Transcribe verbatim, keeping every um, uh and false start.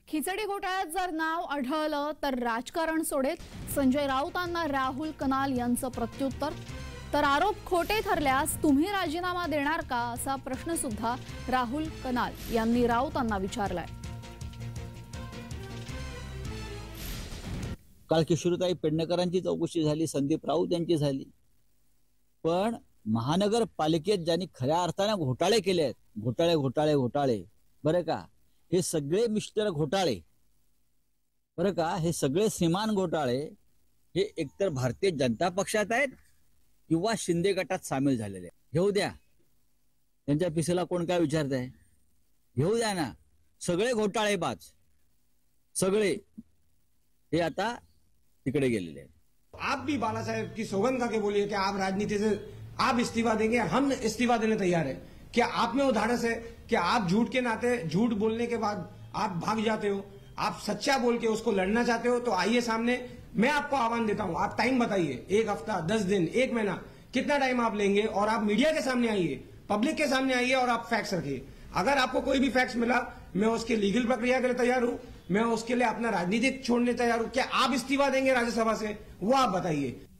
खिचडी घोटाळ्यात जर नाव आढळलं तर राजकारण सोडेत, संजय राऊतांना राहुल कनाल यांचं प्रत्युत्तर। तर आरोप खोटे ठरल्यास तुम्ही राजीनामा देणार का, असा प्रश्न सुद्धा राहुल कनाल यांनी राऊतांना विचारलाय। काल किशोरीताई पेडणेकरांची चौकशी झाली, संदीप राऊत यांची झाली, पण महानगरपालिकेत ज्यांनी खऱ्या अर्थाने घोटाळे केले आहेत, घोटाळे घोटाळे घोटाळे बरं का, हे सगळे मिस्टर घोटाळे बरं का, हे सगळे श्रीमान घोटाळे हे एकतर भारतीय जनता पक्षात आहेत किंवा शिंदे गटात सामील झालेले आहेत। घेऊ द्या, त्यांच्या पिसेला कोण काय विचारत आहे, घेऊ द्या ना। सगळे घोटाळेबाज सगळे हे आता तिकडे गेलेले आहेत। आप भी बाला साहेब की सौगंध खा के बोलिए कि आप राजनीति से आप इस्तीफा देंगे, हम इस्तीफा देने तैयार है। क्या आप में वो धाड़स है कि आप झूठ के नाते, झूठ बोलने के बाद आप भाग जाते हो, आप सच्चा बोल के उसको लड़ना चाहते हो, तो आइए सामने। मैं आपको आह्वान देता हूं, आप टाइम बताइए, एक हफ्ता, दस दिन, एक महीना, कितना टाइम आप लेंगे, और आप मीडिया के सामने आइए, पब्लिक के सामने आइए और आप फैक्ट्स रखिए। अगर आपको कोई भी फैक्ट्स मिला, मैं उसके लीगल प्रक्रिया के लिए तैयार हूं, मैं उसके लिए अपना राजनीतिक छोड़ने तैयार हूं। क्या आप इस्तीफा देंगे राज्यसभा से, वो आप बताइए।